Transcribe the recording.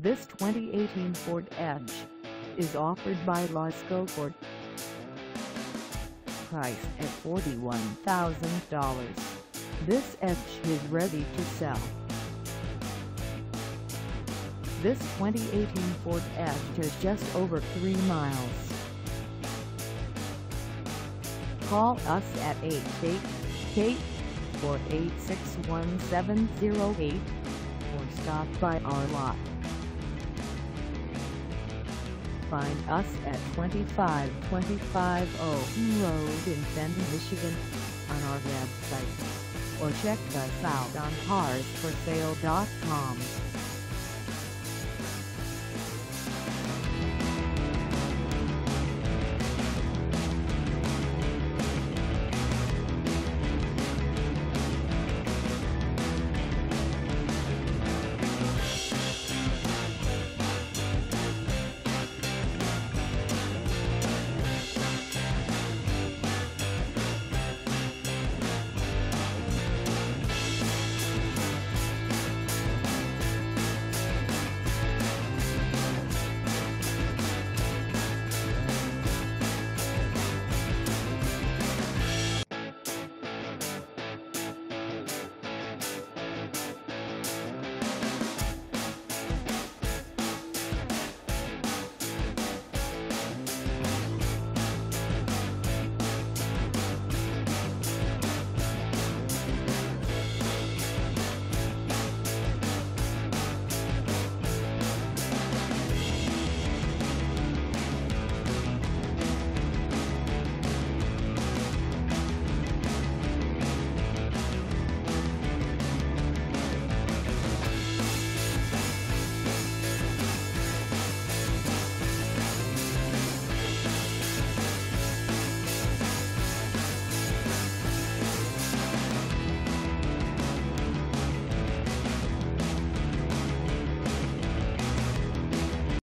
This 2018 Ford Edge is offered by Lasco Ford. Priced at $41,000, this Edge is ready to sell. This 2018 Ford Edge is just over 3 miles. Call us at 888-486-1708 or stop by our lot. Find us at 25250 Oaken Road in Fenton, Michigan on our website, or check us out on carsforsale.com.